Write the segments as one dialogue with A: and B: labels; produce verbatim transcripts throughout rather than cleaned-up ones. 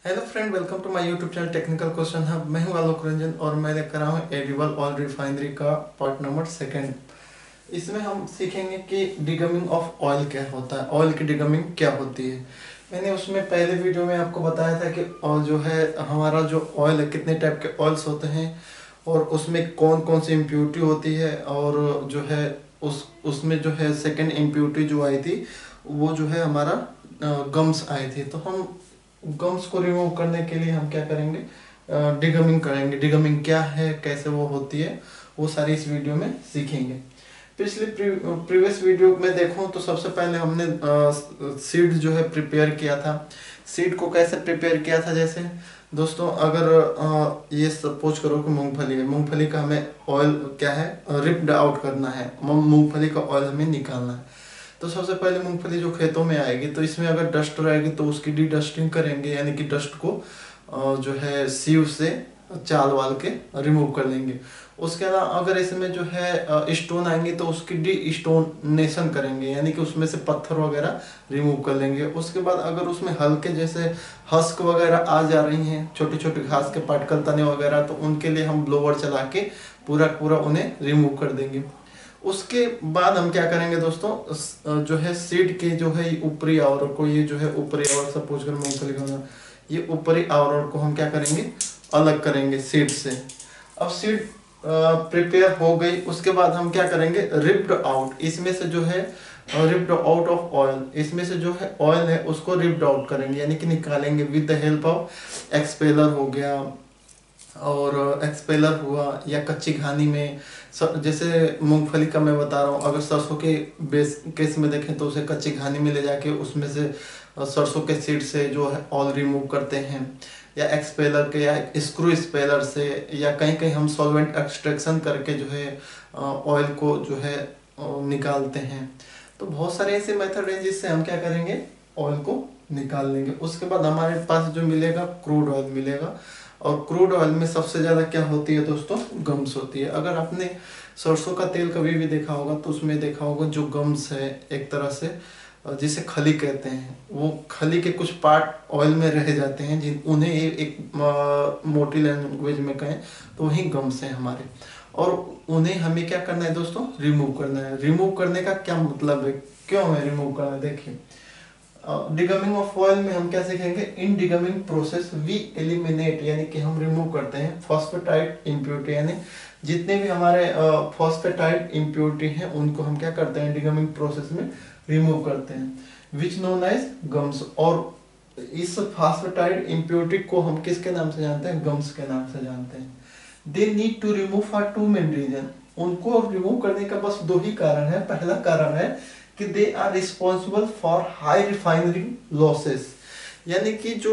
A: Hello friend, welcome to my YouTube channel technical question hub. मैं हूं आलोक रंजन और मैं लेकर आया हूं एडिबल ऑयल रिफाइनरी का पार्ट नंबर सेकंड। इसमें हम सीखेंगे कि डिगमिंग ऑफ ऑयल क्या होता है, ऑयल की डिगमिंग क्या होती है। मैंने उसमें पहले वीडियो में आपको बताया था कि और जो है हमारा जो ऑयल है, कितने टाइप के ऑयल्स होते हैं और उसमें कौन कौन सी इम्प्योरिटी होती है। और जो है उस उसमें जो है सेकंड इम्प्योरिटी जो आई थी वो जो है हमारा गम्स आए थे। तो हम गम्स को रिमूव करने के लिए हम क्या करेंगे, डिगमिंग करेंगे। डिगमिंग क्या है, कैसे वो होती है, वो सारी इस वीडियो में सीखेंगे। पिछले प्रीवियस वीडियो में देखो तो सबसे पहले हमने सीड जो है प्रिपेयर किया था। सीड को कैसे प्रिपेयर किया था, जैसे दोस्तों अगर आ, ये सपोज करो कि मूंगफली है, मूंगफली का हमें ऑयल क्या है, रिप्ड आउट करना है, मूंगफली का ऑयल हमें निकालना है। तो सबसे पहले मूंगफली जो खेतों में आएगी तो इसमें अगर डस्ट रहेगी तो उसकी डी डस्टिंग करेंगे, यानी कि डस्ट को जो है सीव से चाल वाल के रिमूव कर लेंगे। उसके अलावा अगर इसमें जो है स्टोन आएंगे तो उसकी डी स्टोनेशन करेंगे, यानी कि उसमें से पत्थर वगैरह रिमूव कर लेंगे। उसके बाद अगर उसमें हल्के जैसे हस्क वगैरह आ जा रही हैं, छोटे छोटे घास के पार्टिकल तने वगैरह, तो उनके लिए हम ब्लोवर चला के पूरा पूरा उन्हें रिमूव कर देंगे। उसके बाद हम क्या करेंगे दोस्तों, जो है सीड के जो है ऊपरी आवरण को, ये जो है ऊपरी आवरण सपोज कर मूंगफली का, ये ऊपरी आवरण को हम क्या करेंगे, अलग करेंगे सीड से। अब सीड प्रिपेयर हो गई, उसके बाद हम क्या करेंगे, रिप्ड आउट, इसमें से जो है रिप्ड आउट ऑफ ऑयल, इसमें से जो है ऑयल है उसको रिप्ड आउट करेंगे, यानी कि निकालेंगे with the help of expeller हो गया, और एक्सपेलर हुआ, या कच्ची घानी में जैसे मूंगफली का मैं बता रहा हूँ। अगर सरसों के बेस केस में देखें तो उसे कच्ची घानी में ले जाके उसमें से सरसों के सीड से जो है ऑयल रिमूव करते हैं, या एक्सपेलर के, या स्क्रू स्पेलर से, या कहीं कहीं हम सॉल्वेंट एक्सट्रैक्शन करके जो है ऑयल को जो है निकालते हैं। तो बहुत सारे ऐसे मेथड हैं जिससे हम क्या करेंगे, ऑयल को निकाल लेंगे। उसके बाद हमारे पास जो मिलेगा, क्रूड ऑयल मिलेगा। और क्रूड ऑयल में सबसे ज़्यादा क्या होती है दोस्तों, गम्स होती है। अगर आपने सरसों का तेल कभी भी देखा होगा तो उसमें देखा होगा जो गम्स है, एक तरह से जिसे खली कहते हैं, वो खली के कुछ पार्ट ऑयल में रह जाते हैं, जिन उन्हें एक मोटी लैंग्वेज में कहें तो वही गम्स हैं हमारे। और उन्हें हमें क्या करना है दोस्तों, रिमूव करना है। रिमूव करने का क्या मतलब है, क्यों हमें रिमूव करना है, देखिए डिगमिंग ऑफ ऑयल में हम क्या सीखेंगे, in degumming process we eliminate, यानी कि हम रिमूव करते हैं फॉस्फेटाइड इम्प्योरिटी, यानी जितने भी हमारे फॉस्फेटाइड इम्प्योरिटी हैं उनको हम क्या करते हैं, डिगमिंग प्रोसेस में रिमूव करते हैं, विच नोन एज गम्स। और इस फॉस्फेटाइड इम्प्योरिटी को हम किसके नाम से जानते हैं, गम्स के नाम से जानते हैं। They need to remove for two main reason, उनको रिमूव करने का बस दो ही कारण है। पहला कारण है कि they are responsible for high refinery losses, यानी कि जो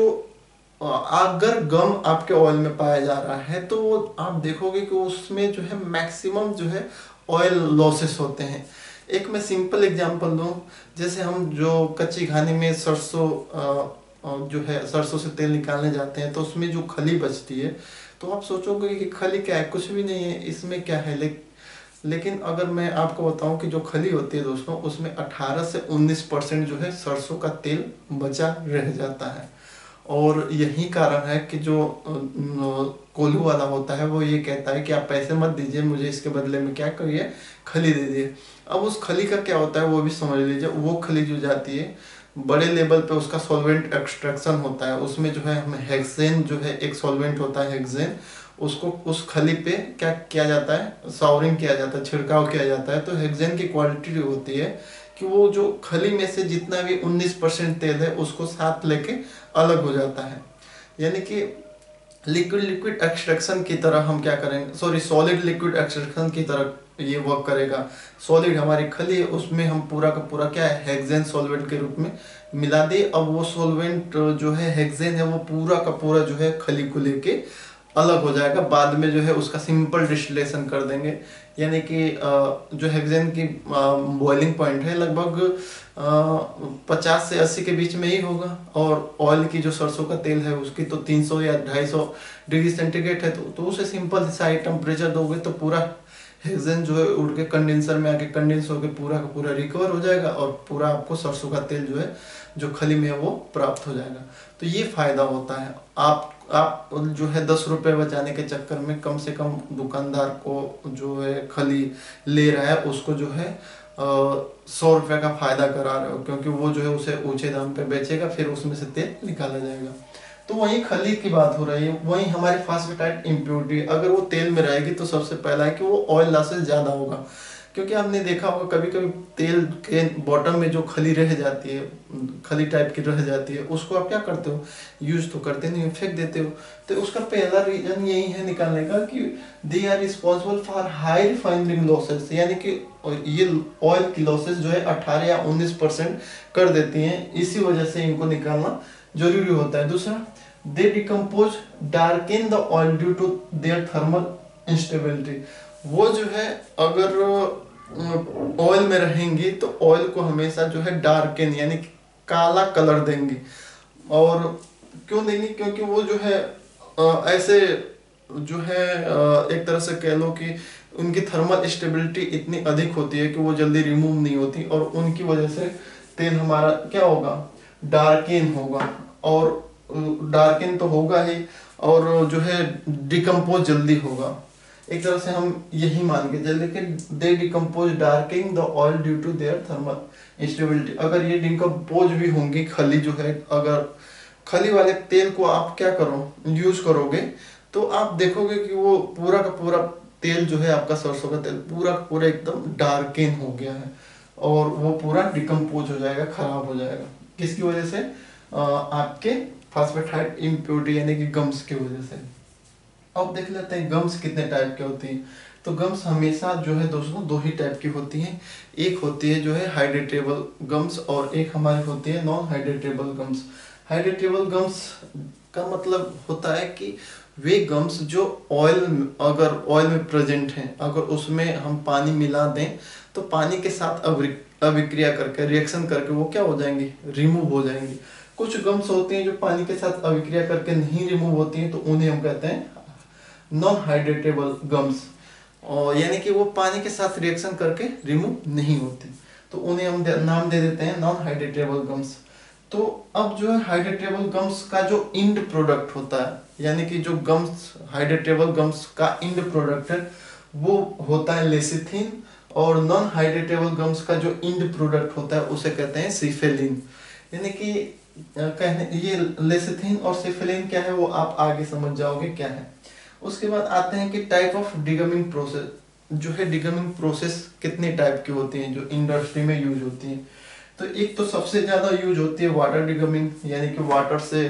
A: अगर गम आपके ऑयल में पाया जा रहा है तो वो आप देखोगे कि उसमें जो है मैक्सिमम जो है ऑयल लॉसेस होते हैं। एक मैं सिंपल एग्जांपल दूं, जैसे हम जो कच्ची घानी में सरसों जो है सरसों से तेल निकालने जाते हैं तो उसमें जो खली बचती है, तो आप सोचोगे कि खली क्या है, कुछ भी नहीं है, इसमें क्या है। लेकिन लेकिन अगर मैं आपको बताऊं कि जो खली होती है दोस्तों, उसमें अठारह से उन्नीस परसेंट जो है सरसों का तेल बचा रह जाता है। और यही कारण है कि जो कोल्हू वाला होता है वो ये कहता है कि आप पैसे मत दीजिए मुझे, इसके बदले में क्या करिए, खली दे दिए। अब उस खली का क्या होता है वो भी समझ लीजिए। वो खली जो जाती है बड़े लेवल पे, उसका सॉल्वेंट एक्सट्रैक्शन होता है, उसमें जो है हमें हेक्सेन जो है एक सॉल्वेंट होता है हेक्सेन, उसको उस खली पे क्या किया जाता है, सावरिंग किया जाता है, छिड़काव किया जाता है। तो हेक्सेन की क्वालिटी जो होती है कि वो जो खली में से जितना भी उन्नीस परसेंट तेल है उसको साथ लेके अलग हो जाता है, यानी कि लिक्विड लिक्विड एक्सट्रैक्शन की तरह हम क्या करेंगे, सॉरी सॉलिड लिक्विड एक्सट्रैक्शन की तरह ये वर्क करेगा। सॉलिड हमारी खली है, उसमें हम पूरा का पूरा क्या है, हेक्सेन सॉल्वेंट के रूप में मिला दिए। अब वो सॉल्वेंट जो है हेक्सेन है वो पूरा का पूरा जो है खली को लेके अलग हो जाएगा। बाद में जो है उसका सिंपल डिस्टिलेशन कर देंगे, यानी कि जो हेक्सेन की बॉइलिंग पॉइंट है लगभग पचास से अस्सी के बीच में ही होगा। और ऑयल की जो सरसों का तेल है उसकी तो तीन सौ या ढाई सौ डिग्री सेंटीग्रेड है, तो, तो उसे सिंपल सा टेम्परेचर दोगे तो पूरा हेक्सेन जो है उड़ के कंडेंसर में आके कंडेंस होकर पूरा का पूरा रिकवर हो जाएगा और पूरा आपको सरसों का तेल जो है जो खली में है वो प्राप्त हो जाएगा। तो ये फायदा होता है। आप आप जो है दस रुपए बचाने के चक्कर में कम से कम दुकानदार को जो है खली ले रहा है उसको जो है सौ रुपये का फायदा करा रहे हो, क्योंकि वो जो है उसे ऊंचे दाम पे बेचेगा, फिर उसमें से तेल निकाला जाएगा। तो वही खली की बात हो रही है। वही हमारी फास्फेटाइट इम्प्योरिटी अगर वो तेल में रहेगी तो सबसे पहला है कि वो ऑयल लॉसेस ज़्यादा होगा, क्योंकि आपने देखा होगा कभी कभी तेल के बॉटम में जो खली रह जाती है, खली टाइप की रह जाती है, उसको आप क्या करते हो, यूज तो करते नहीं, फेंक देते हो। तो उसका पहला रीजन यही है निकालने का कि they are responsible for high refining losses, यानी कि ये ऑयल की लॉसेस जो है अठारह या उन्नीस परसेंट कर देती हैं, इसी वजह से इनको निकालना जरूरी होता है। दूसरा, they decompose darken the oil due to their thermal instability, वो जो है अगर ऑयल में रहेंगी तो ऑयल को हमेशा जो है डार्कन यानी काला कलर देंगी। और क्यों देंगी, क्योंकि वो जो है आ, ऐसे जो है आ, एक तरह से कह लो कि उनकी थर्मल स्टेबिलिटी इतनी अधिक होती है कि वो जल्दी रिमूव नहीं होती, और उनकी वजह से तेल हमारा क्या होगा, डार्कन होगा। और डार्कन तो होगा ही, और जो है डिकम्पोज जल्दी होगा। एक तरह से हम यही मान के चले कि they decompose darkening the oil due to their thermal instability. अगर ये डिकम्पोज भी होंगी खली जो है, अगर खली वाले तेल को आप क्या करो यूज करोगे तो आप देखोगे कि वो पूरा का पूरा तेल जो है आपका सरसों का तेल पूरा का पूरा एकदम डार्कन हो गया है, और वो पूरा डिकम्पोज हो जाएगा, खराब हो जाएगा। किसकी वजह से, आ, आपके फास्फेटाइट इम्प्योरिटी यानी कि गम्स की वजह से। अब देख लेते हैं गम्स कितने टाइप के होती हैं। तो गम्स हमेशा जो है दोस्तों दो ही टाइप की होती हैं, एक होती है जो है हाइड्रेटेबल गम्स और एक हमारी होती है non hydratable gums. Hydratable gums का मतलब होता है कि वे गम्स जो ऑयल अगर ऑयल में प्रेजेंट हैं, अगर उसमें हम पानी मिला दें तो पानी के साथ अभिक्रिया करके रिएक्शन करके वो क्या हो जाएंगी, रिमूव हो जाएंगी। कुछ गम्स होती हैं जो पानी के साथ अभिक्रिया करके नहीं रिमूव होती हैं, तो उन्हें हम कहते हैं नॉन हाइड्रेटेबल गम्स, और यानी कि वो पानी के साथ रिएक्शन करके रिमूव नहीं होती, तो उन्हें हम दे, नाम दे देते हैं नॉन हाइड्रेटेबल गम्स। तो अब जो है हाइड्रेटेबल गम्स का जो इंड प्रोडक्ट होता है, यानी कि जो गम्स हाइड्रेटेबल गम्स का इंड प्रोडक्ट है वो होता है लेसिथिन, और नॉन हाइड्रेटेबल गम्स का जो इंड प्रोडक्ट होता है उसे कहते हैं सिफेलिन। यानी कि कहने ये लेसिथिन और सिफेलिन क्या है वो आप आगे समझ जाओगे क्या है। उसके बाद आते हैं कि टाइप ऑफ डिगमिंग प्रोसेस, जो है डिगमिंग प्रोसेस कितने टाइप की होती हैं जो इंडस्ट्री में यूज होती हैं। तो एक तो सबसे ज़्यादा यूज होती है वाटर डिगमिंग, यानी कि वाटर से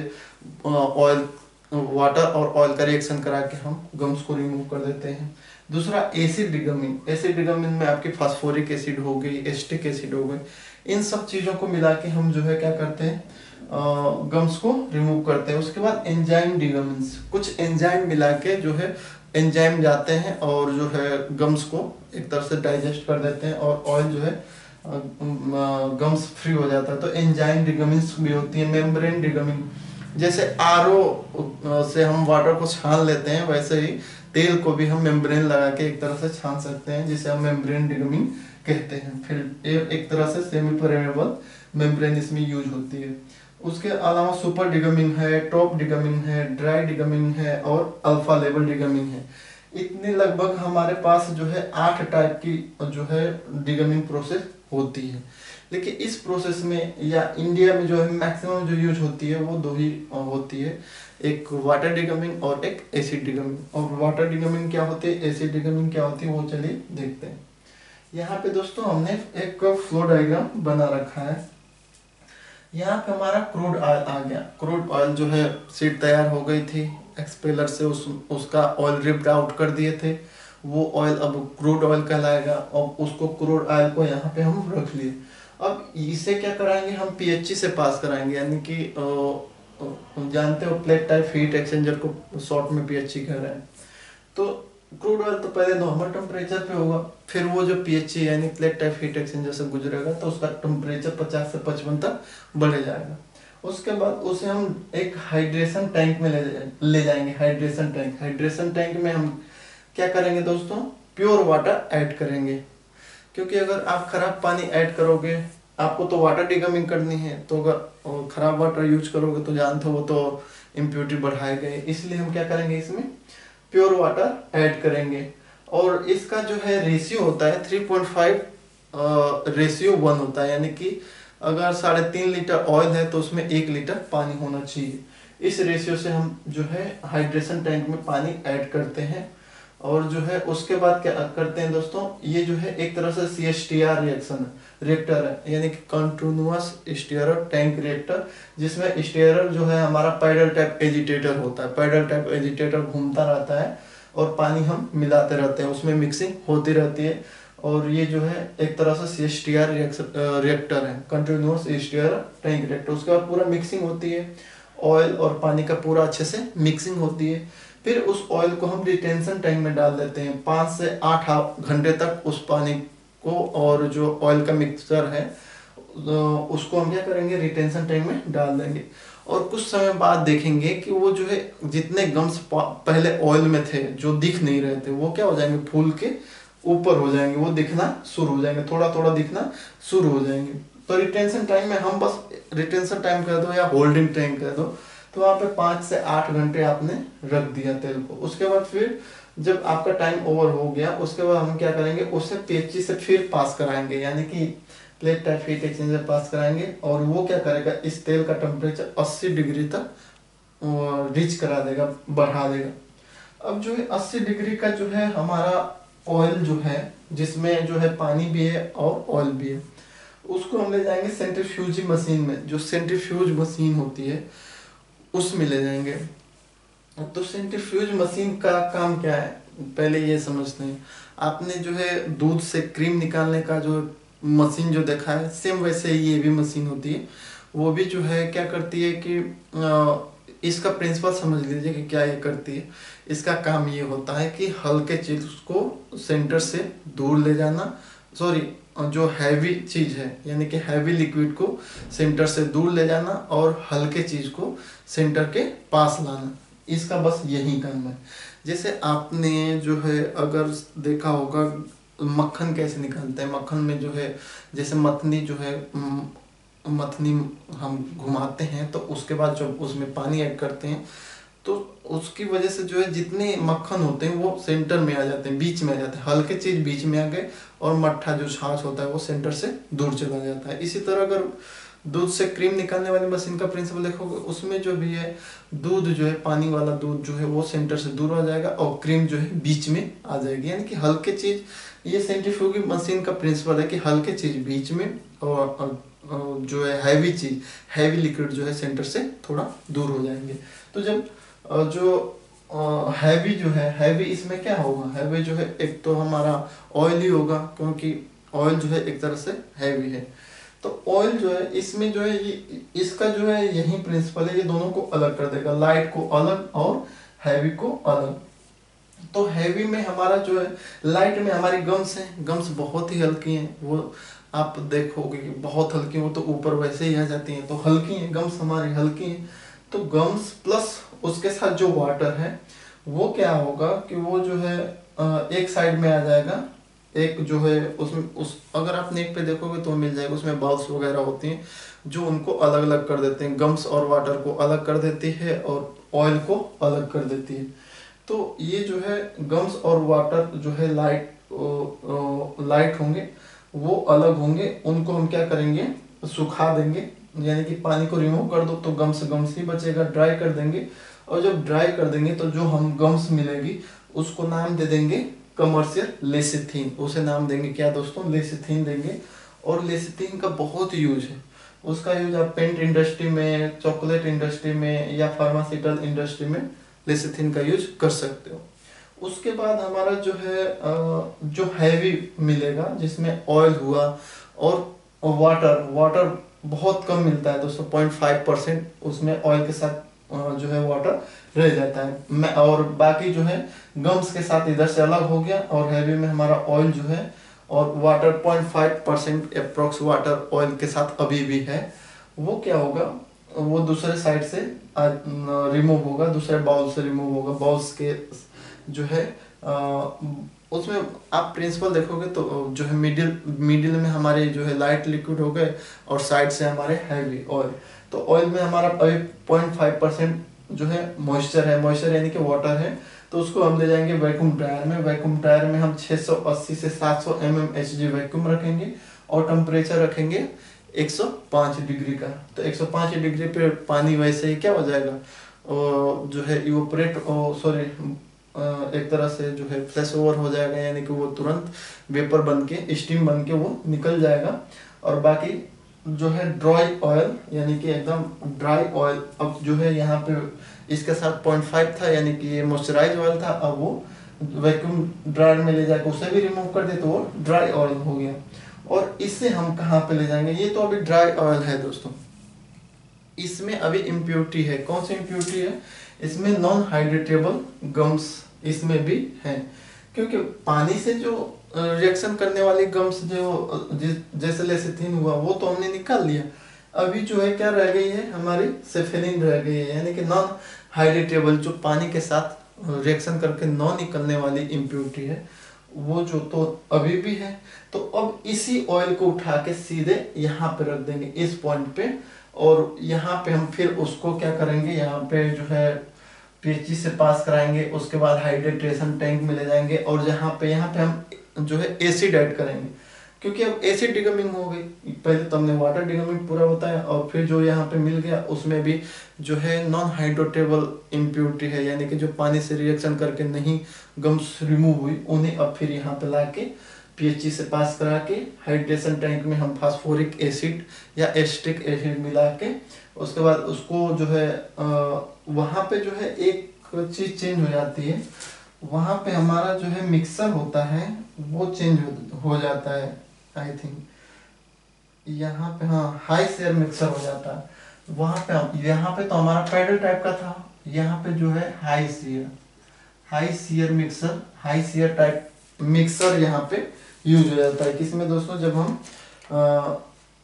A: ऑयल वाटर और ऑयल का रिएक्शन करा के हम गम्स को रिमूव कर देते हैं। दूसरा एसिड डिगमिंग, एसिड डिगमिंग में आपकी फास्फोरिक एसिड हो गई, एस्टिक एसिड हो गई, इन सब चीज़ों को मिला के हम जो है क्या करते हैं गम्स को रिमूव करते हैं। उसके बाद एंजाइम डिगमिंग्स, कुछ एंजाइम मिला के जो है एंजाइम जाते हैं और जो है गम्स को एक तरह से डाइजेस्ट कर देते हैं और ऑयल जो है गम्स फ्री हो जाता है। तो एंजाइम डिगमिंग्स भी होती है। मेम्ब्रेन डिगमिंग, जैसे आरओ से हम वाटर को छान लेते हैं वैसे ही तेल को भी हम मेम्ब्रेन लगा के एक तरह से छान सकते हैं, जिसे हम मेम्ब्रेन डिगमिंग कहते हैं। फिर एक तरह से सेमी परमेबल मेम्ब्रेन इसमें यूज होती है। उसके अलावा सुपर डिगमिंग है, टॉप डिगमिंग है, ड्राई डिगमिंग है और अल्फा लेवल डिगमिंग है। इतने लगभग हमारे पास जो है आठ टाइप की जो है डिगमिंग प्रोसेस होती है। लेकिन इस प्रोसेस में या इंडिया में जो है मैक्सिमम जो यूज होती है वो दो ही होती है, एक वाटर डिगमिंग और एक एसिड डिगमिंग। और वाटर डिगमिंग क्या होती है, एसिड डिगमिंग क्या होती है, वो चलिए देखते हैं। यहाँ पे दोस्तों हमने एक फ्लो डायग्राम बना रखा है। यहाँ पे हमारा क्रूड ऑयल आ गया। क्रूड ऑयल जो है सीट तैयार हो गई थी, एक्सपेलर से उस उसका ऑयल रिप्ड आउट कर दिए थे, वो ऑयल अब क्रूड ऑयल कहलाएगा। और उसको क्रूड ऑयल को यहाँ पे हम रख लिए। अब इसे क्या कराएंगे हम, पीएचई से पास कराएंगे, यानी कि जानते हो प्लेट टाइप हीट एक्सचेंजर को शॉर्ट में पीएचई कह रहे हैं। तो क्रूड ऑयल तो पहले नॉर्मल टेम्परेचर पे होगा, फिर वो जो पीएचई यानी प्लेट टाइप हीट एक्सचेंजर से गुजरेगा तो उसका टेम्परेचर पचास से पचपन तक बढ़ जाएगा। उसके बाद उसे हम एक हाइड्रेशन टैंक में ले ले जाएंगे। हाइड्रेशन टैंक हाइड्रेशन टैंक में हम क्या करेंगे दोस्तों, प्योर वाटर ऐड करेंगे, क्योंकि अगर आप खराब पानी ऐड करोगे आपको तो वाटर डिगमिंग करनी है, तो अगर खराब वाटर यूज करोगे तो जानते हो वो तो इम्प्योरिटी बढ़ाएगा, इसलिए हम क्या करेंगे इसमें प्योर वाटर ऐड करेंगे। और इसका जो है रेशियो होता है three point five ratio one होता है, यानी कि अगर साढ़े तीन लीटर ऑयल है तो उसमें एक लीटर पानी होना चाहिए। इस रेशियो से हम जो है हाइड्रेशन टैंक में पानी ऐड करते हैं। और जो है उसके बाद क्या करते हैं दोस्तों, ये जो है एक तरह से C S T R reaction reactor है, यानी कि कंटिन्यूअस स्टीयरर टैंक रिएक्टर, जिसमें स्टीयरर जो है हमारा पैडल टाइप एजिटेटर होता है। पैडल टाइप एजिटेटर घूमता रहता है और पानी हम मिलाते रहते हैं, उसमें मिक्सिंग होती रहती है। और ये जो है एक तरह से C S T R reactor है, कंटिन्यूअस स्टीयरर टैंक रिएक्टर। उसके बाद पूरा मिक्सिंग होती है, ऑयल और पानी का पूरा अच्छे से मिक्सिंग होती है। फिर उस ऑयल को हम रिटेंशन टैंक में डाल देते हैं, पाँच से आठ घंटे तक उस पानी को और जो ऑयल का मिक्सचर है उसको हम क्या करेंगे रिटेंशन टैंक में डाल देंगे। और कुछ समय बाद देखेंगे कि वो जो है जितने गम्स पहले ऑयल में थे जो दिख नहीं रहे थे वो क्या हो जाएंगे, फूल के ऊपर हो जाएंगे, वो दिखना शुरू हो जाएंगे, थोड़ा थोड़ा दिखना शुरू हो जाएंगे। तो रिटेंशन टाइम में हम बस रिटेंशन टाइम कह दो या होल्डिंग टाइम कह दो, तो वहाँ पे पाँच से आठ घंटे आपने रख दिया तेल को। उसके बाद फिर जब आपका टाइम ओवर हो गया उसके बाद हम क्या करेंगे, उसे पेची से फिर पास कराएंगे, यानी कि plate type heat exchanger pass कराएंगे। और वो क्या करेगा, इस तेल का टेम्परेचर अस्सी डिग्री तक रीच करा देगा, बढ़ा देगा। अब जो है अस्सी डिग्री का जो है हमारा ऑयल जो है, जिसमें जो है पानी भी है और ऑयल भी है, उसको हम ले जाएंगे सेंट्रीफ्यूज मशीन में। जो सेंट्रीफ्यूज मशीन होती है उसमें ले जाएंगे। तो सेंट्रीफ्यूज मशीन का काम क्या है पहले ये समझते हैं। आपने जो है दूध से क्रीम निकालने का जो मशीन जो देखा है, सेम वैसे ही ये भी मशीन होती है। वो भी जो है क्या करती है कि आ, इसका प्रिंसिपल समझ लीजिए कि क्या ये करती है। इसका काम ये होता है कि हल्के चीज को सेंटर से दूर ले जाना, सॉरी जो हैवी चीज है यानी कि हैवी लिक्विड को सेंटर से दूर ले जाना और हल्के चीज को सेंटर के पास लाना, इसका बस यही काम है। जैसे आपने जो है अगर देखा होगा मक्खन कैसे निकालते हैं, मक्खन में जो है जैसे मथनी जो है मथनी हम घुमाते हैं तो उसके बाद जब उसमें पानी ऐड करते हैं तो उसकी वजह से जो है जितने मक्खन होते हैं वो सेंटर में आ जाते हैं, बीच में आ जाते हैं, हल्के चीज बीच में आ गए और मट्ठा जो छाछ होता है वो सेंटर से दूर चला जाता है। इसी तरह अगर दूध से क्रीम निकालने वाली मशीन का प्रिंसिपल देखोगे, उसमें जो भी है दूध जो है पानी वाला दूध जो है वो सेंटर से दूर हो जाएगा और क्रीम जो है बीच में आ जाएगी, यानी कि हल्के चीज। ये सेंट्रीफ्यूज मशीन का प्रिंसिपल है कि हल्के चीज बीच में और जो है हैवी चीज हैवी लिक्विड जो है सेंटर से थोड़ा दूर हो जाएंगे। तो जब जो हैवी जो है हैवी इसमें क्या होगा, हैवी जो है एक तो हमारा ऑयल ही होगा क्योंकि ऑयल जो है एक तरह से हैवी है। तो ऑयल जो है इसमें जो है ये इसका जो है यही प्रिंसिपल है, ये दोनों को अलग कर देगा, लाइट को अलग और हैवी को अलग। तो हैवी में हमारा जो है लाइट में हमारी गम्स हैं, गम्स बहुत ही हल्की हैं, वो आप देखोगे कि बहुत हल्की, वो तो ऊपर वैसे ही आ जाती हैं, तो हल्की हैं गम्स हमारी हल्की हैं। तो गम्स प्लस उसके साथ जो वाटर है वो क्या होगा कि वो जो है एक साइड में आ जाएगा, एक जो है उसमें उस अगर आप नेट पे देखोगे तो मिल जाएगा, उसमें बल्ब्स वगैरह होती हैं जो उनको अलग अलग कर देते हैं, गम्स और वाटर को अलग कर देती है और ऑयल को अलग कर देती है। तो ये जो है गम्स और वाटर जो है लाइट लाइट होंगे वो अलग होंगे, उनको हम क्या करेंगे सुखा देंगे, यानी कि पानी को रिमूव कर दो तो गम्स गम्स ही बचेगा, ड्राई कर देंगे। और जब ड्राई कर देंगे तो जो हम गम्स मिलेगी उसको नाम दे देंगे कमर्शियल लेसिथीन, उसे नाम देंगे क्या दोस्तों, लेसिथीन देंगे। और लेसिथीन का बहुत यूज है, उसका यूज आप पेंट इंडस्ट्री में, चॉकलेट इंडस्ट्री में या फार्मास्यूटिकल इंडस्ट्री में लेसिथीन का यूज कर सकते हो। उसके बाद हमारा जो है जो हैवी मिलेगा जिसमें ऑयल हुआ और वाटर वाटर बहुत कम मिलता है दोस्तों, पॉइंट फाइव परसेंट उसमें ऑयल के साथ जो है वाटर रह जाता है, और बाकी जो है गम्स के साथ इधर से अलग हो गया। और हैवी में हमारा ऑयल जो है और water point five percent approx water oil के साथ अभी भी है, वो क्या होगा वो दूसरे साइड से रिमूव होगा, दूसरे बाउल से रिमूव होगा, बाउल्स के जो है उसमें आप प्रिंसिपल देखोगे तो जो है मिडिल मिडिल में हमारे जो है लाइट लिक्विड हो गए और साइड से हमारे हैवी ऑयल। तो ऑयल में हमारा अभी पॉइंट फाइव परसेंट जो है मॉइस्चर है, मॉइस्चर यानी कि वाटर है। तो उसको हम ले जाएंगे वैक्यूम ड्रायर में। वैक्यूम ड्रायर में हम छह सौ अस्सी से सात सौ M M H G vacuum रखेंगे और टेम्परेचर रखेंगे एक सौ पाँच डिग्री का। तो एक सौ पाँच डिग्री पे पानी वैसे ही क्या हो जाएगा, और जो है इवोपरेट सॉरी एक तरह से जो है फ्लैश ओवर हो जाएगा, यानी कि वो तुरंत वेपर बन के स्टीम बन के वो निकल जाएगा। और बाकी जो है ड्राई ऑयल यानी कि एकदम ड्राई ऑयल, अब जो है यहाँ पे इसके साथ पॉइंट फाइव था यानी कि ये मॉइस्चराइज ऑयल था, अब वो वैक्यूम ड्रायर में ले जाकर उसे भी रिमूव कर दे तो वो ड्राई ऑयल हो गया। और इससे हम कहाँ पे ले जाएंगे, ये तो अभी ड्राई ऑयल है दोस्तों, इसमें अभी इम्प्योरिटी है। कौन सी इम्प्योरिटी है, इसमें नॉन हाइड्रेटेबल गम्स इसमें भी है, क्योंकि पानी से जो रिएक्शन करने वाली गम्स जो जैसे लेसिथिन हुआ वो तो हमने निकाल लिया। अभी जो है क्या रह गई है, हमारी सेफेलिन रह गई है, यानी कि नॉन हाइड्रेटेबल जो पानी के साथ रिएक्शन करके नॉन निकलने वाली इम्प्योरिटी है, वो जो तो अभी भी है। तो अब इसी ऑयल को उठा के सीधे यहाँ पे रख देंगे इस पॉइंट पे, और यहाँ पे हम फिर उसको क्या करेंगे, यहाँ पे जो है पीएचई से पास कराएंगे, उसके बाद हाइड्रेटेशन टैंक में ले जाएंगे और जहाँ पे यहाँ पे हम जो है एसिड ऐड करेंगे, क्योंकि अब एसिड डिगमिंग हो गई। पहले तो हमने वाटर डिगमिंग पूरा बताया और फिर जो यहाँ पे मिल गया उसमें भी जो है नॉन हाइड्रोटेबल इम्प्योरिटी है, यानी कि जो पानी से रिएक्शन करके नहीं गम्स रिमूव हुई, उन्हें अब फिर यहाँ पे ला के पीएचई से पास करा के हाइड्रेशन टैंक में हम फास्फोरिक एसिड या एसिटिक एसिड मिला के उसके बाद उसको जो है वहाँ पे जो है एक चीज़ चेंज हो जाती है, वहाँ पे हमारा जो है मिक्सर होता है वो चेंज हो, हो जाता है आई थिंक, यहाँ पे हाँ हाई शेयर मिक्सर हो जाता है। वहाँ पे हम यहाँ पे तो हमारा पैडल टाइप का था, यहाँ पे जो है high shear high shear mixer high shear type mixer यहाँ पे यूज हो जाता है। किसमें दोस्तों, जब हम आ,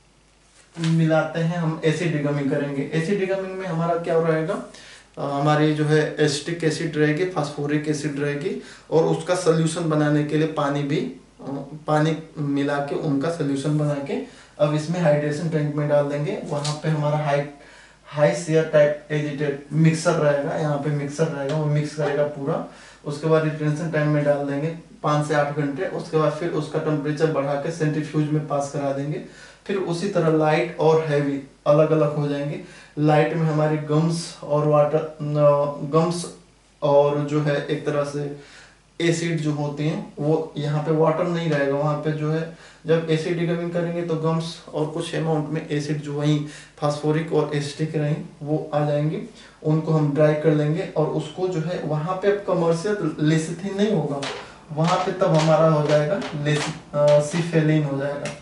A: मिलाते हैं, हम एसिड डिगमिंग करेंगे। एसिड डिगमिंग में हमारा क्या रहेगा, हमारी जो है एसिटिक एसिड रहेगी, फास्फोरिक एसिड रहेगी, और उसका सोल्यूशन बनाने के लिए पानी भी पानी मिला के उनका सोल्यूशन बना के अब इसमें हाइड्रेशन टैंक में डाल देंगे। वहाँ पे हमारा high high shear type agitated mixer रहेगा, यहाँ पे मिक्सर रहेगा, वो मिक्स करेगा पूरा। उसके बाद रिटेंशन टाइम में डाल देंगे पाँच से आठ घंटे। उसके बाद फिर उसका टेम्परेचर बढ़ा के सेंट्रीफ्यूज में पास करा देंगे। फिर उसी तरह लाइट और हैवी अलग अलग हो जाएंगे। लाइट में हमारे गम्स और वाटर गम्स और जो है एक तरह से एसिड जो होती हैं, वो यहाँ पे वाटर नहीं रहेगा, वहाँ पे जो है जब एसिड डिगमिंग करेंगे तो गम्स और कुछ अमाउंट में एसिड जो वहीं फास्फोरिक और एसिटिक रहें वो आ जाएंगे। उनको हम ड्राई कर लेंगे और उसको जो है वहाँ पे अब कमर्शियल लेसिथिन नहीं होगा, वहाँ पे तब हमारा हो जाएगा सिफेलिन हो जाएगा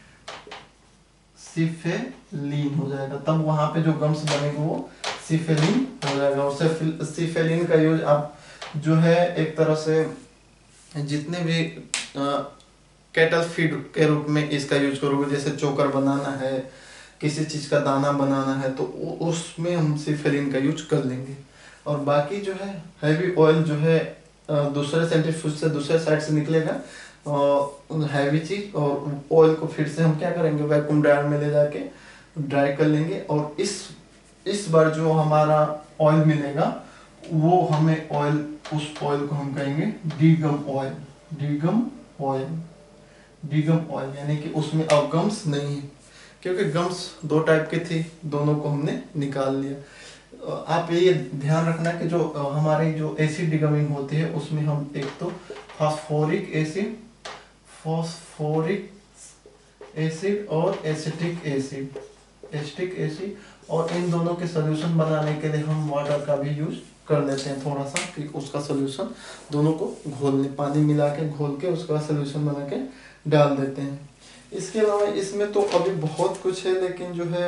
A: सिफेलिन हो जाएगा तब वहाँ पे जो गम्स बनेंगे वो सिफेलिन हो जाएगा। और सिफेलिन का यूज आप जो है एक तरह से जितने भी कैटल फीड के रूप में इसका यूज करोगे, जैसे चोकर बनाना है, किसी चीज़ का दाना बनाना है, तो उसमें हम सिफेलिन का यूज कर लेंगे। और बाकी जो है हैवी ऑयल जो है दूसरे सेंट्रीफ्यूज से दूसरे साइड से निकलेगा हैवी चीज, और ऑयल को फिर से हम क्या करेंगे, वैक्यूम ड्रायर में ले जाके ड्राई कर लेंगे। और इस इस बार जो हमारा ऑयल मिलेगा वो हमें ऑयल उस ऑयल को हम कहेंगे degum oil degum oil degum oil यानी कि उसमें अब गम्स नहीं है, क्योंकि गम्स दो टाइप के थे, दोनों को हमने निकाल लिया। आप ये ध्यान रखना कि जो हमारी जो एसिड डिगमिंग होती है उसमें हम एक तो फास्फोरिक एसिड फास्फोरिक एसिड और एसिटिक एसिड एसिटिक एसिड और इन दोनों के सोल्यूशन बनाने के लिए हम वाटर का भी यूज कर लेते हैं थोड़ा सा, कि उसका सोल्यूशन दोनों को घोलने पानी मिला के घोल के उसका सोल्यूशन बना के डाल देते हैं। इसके अलावा इसमें तो अभी बहुत कुछ है, लेकिन जो है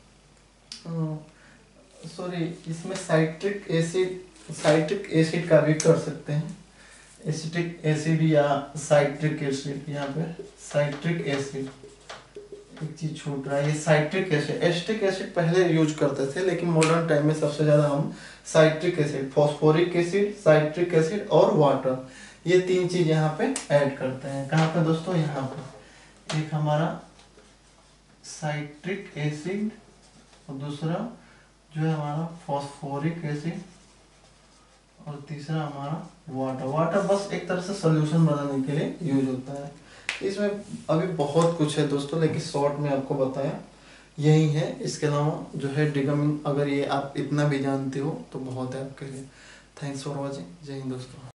A: सॉरी इसमें साइट्रिक एसिड साइट्रिक एसिड का भी कर सकते हैं, एसिटिक एसिड या साइट्रिक एसिड। यहाँ पे साइट्रिक एसिड एक चीज छूट रहा है, ये साइट्रिक एसिड एसिटिक एसिड पहले यूज करते थे, लेकिन मॉडर्न टाइम में सबसे ज्यादा हम citric acid phosphoric acid citric acid और वाटर ये तीन चीज यहाँ पे ऐड करते हैं। कहाँ पे दोस्तों? यहाँ पे एक हमारा साइट्रिक एसिड और दूसरा जो है हमारा फॉस्फोरिक एसिड और तीसरा हमारा वाटर। वाटर बस एक तरह से सोल्यूशन बनाने के लिए यूज होता है। इसमें अभी बहुत कुछ है दोस्तों, लेकिन शॉर्ट में आपको बताया यही है। इसके अलावा जो है डिगमिंग, अगर ये आप इतना भी जानते हो तो बहुत है आपके लिए। Thanks for watching. Jai Hind दोस्तों।